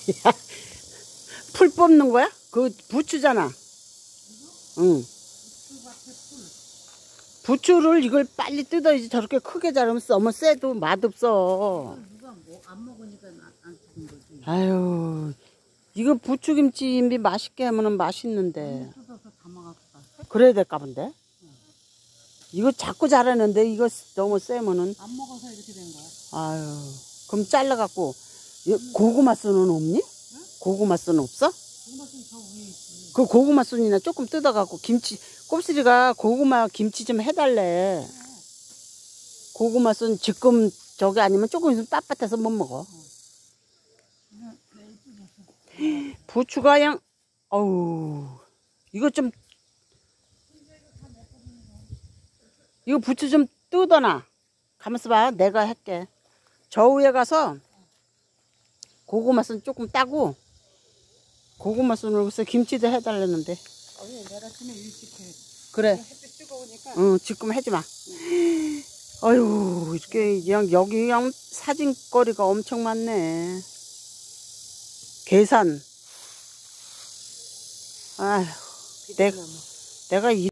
풀 뽑는 거야? 그 부추잖아. 응. 부추를 이걸 빨리 뜯어야지. 저렇게 크게 자르면 너무 세도 맛없어. 누가 뭐 안 먹으니까 안 뜯은 거지. 아유, 이거 부추김치 맛있게 하면은 맛있는데. 뜯어서 담아갖고 그래야 될까 본데? 이거 자꾸 자르는데 이거 너무 세면은. 안 먹어서 이렇게 된 거야. 아유, 그럼 잘라갖고. 고구마 순은 없니? 응? 고구마 순 없어? 고구마순 저 위에 있지. 그 고구마 순이나 조금 뜯어갖고 김치, 곱슬이가 고구마 김치 좀 해달래. 고구마 순 지금 저기 아니면 조금 있으면 빳빳해서 못 먹어. 부추가 그냥, 어우, 이거 좀, 이거 부추 좀 뜯어놔. 가만있어 봐. 내가 할게. 저 위에 가서 고구마 순 조금 따고, 고구마 순으로 해서 김치도 해달랬는데. 내일 아침에 일찍 해. 그래. 햇빛 뜨거우니까. 응, 지금 하지 마. 아유, 이렇게 그냥 여기 그냥 사진거리가 엄청 많네. 계산. 아휴, 내가